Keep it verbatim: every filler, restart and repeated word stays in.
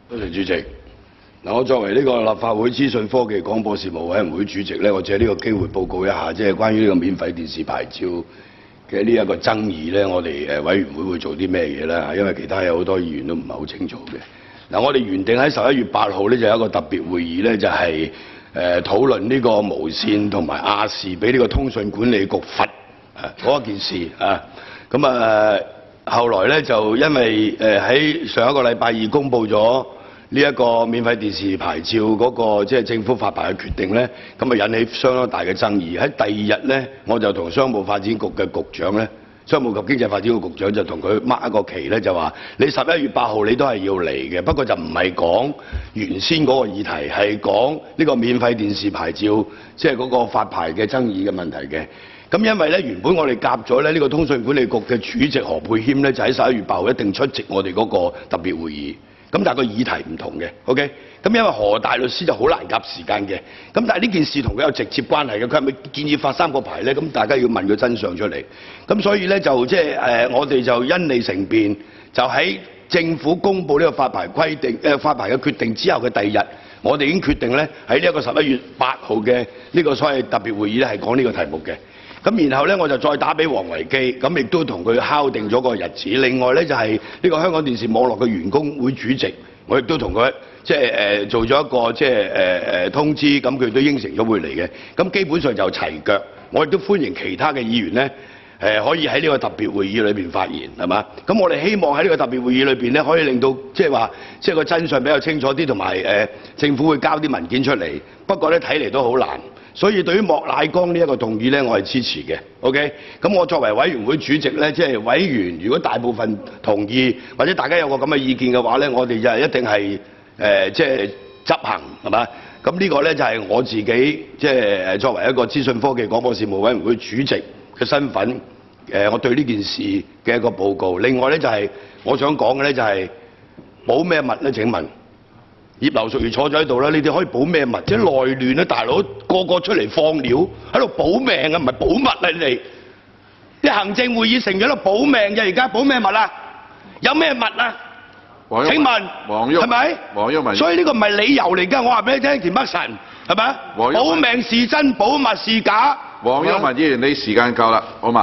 多謝主席。嗱，我作為呢個立法會資訊科技廣播事務委員會主席咧，我借呢個機會報告一下，即係關於呢個免費電視牌照嘅呢一個爭議咧，我哋誒委員會會做啲咩嘢咧？因為其他有好多議員都唔係好清楚嘅。嗱，我哋原定喺十一月八號咧就有一個特別會議咧，就係誒討論呢個無線同埋亞視俾呢個通訊管理局罰誒嗰一件事啊。咁啊，後來咧就因為誒喺上一個禮拜二公佈咗呢一個免費電視牌照嗰個即係政府發牌嘅決定咧，咁啊引起相當大嘅爭議。喺第二日咧，我就同商務發展局嘅局長咧，商務及經濟發展局局長就同佢 mark 一個期咧，就話你十一月八號你都係要嚟嘅，不過就唔係講原先嗰個議題，係講呢個免費電視牌照即係嗰個發牌嘅爭議嘅問題嘅。咁因為咧原本我哋夾咗咧呢個通訊管理局嘅主席何沛謙咧，就喺十一月八號一定出席我哋嗰個特別會議。咁但係個議題唔同嘅 ，OK？ 咁因為何大律師就好難夾時間嘅，咁但係呢件事同佢有直接關係嘅，佢係咪建議發三個牌咧？咁大家要問個真相出嚟。咁所以咧就即係誒，我哋就因利乘便，就喺政府公布呢個發牌規定、誒、呃、發牌嘅決定之後嘅第二日，我哋已經決定咧喺呢一個十一月八號嘅呢個所謂特別會議咧係講呢個題目嘅。咁然後咧，我就再打俾王維基，咁亦都同佢敲定咗個日子。另外咧就係呢個香港電視網絡嘅員工會主席，我亦都同佢即係誒做咗一個即係誒誒通知，咁佢都應承咗會嚟嘅。咁基本上就齊腳。我亦都歡迎其他嘅議員咧誒可以喺呢個特別會議裏邊發言，係嘛？咁我哋希望喺呢個特別會議裏邊咧，可以令到即係話即係個真相比較清楚啲，同埋誒政府會交啲文件出嚟。不過咧睇嚟都好難。所以對於莫乃光呢一個動議咧，我係支持嘅 ，OK？ 咁我作為委員會主席咧，即係委員，如果大部分同意，或者大家有個咁嘅意見嘅話咧，我哋就係一定係誒即係執行，係嘛？咁呢個咧就係我自己即係作為一個資訊科技廣播事務委員會主席嘅身份，誒我對呢件事嘅一個報告。另外咧就係我想講嘅咧就係保咩密咧？請問？葉劉淑儀坐咗喺度啦，你哋可以保咩密？即係內亂啊！大佬個個出嚟放料，喺度保命啊，唔係保密啊！你哋啲行政會議成員喺度保命嘅，而家保咩密啊？有咩密啊？請問係咪？ 黃毓民， 所以呢個唔係理由嚟㗎，我話俾你聽，田北辰係咪啊？保命是真，保密是假。 黃毓民議員，你時間夠啦，好嘛？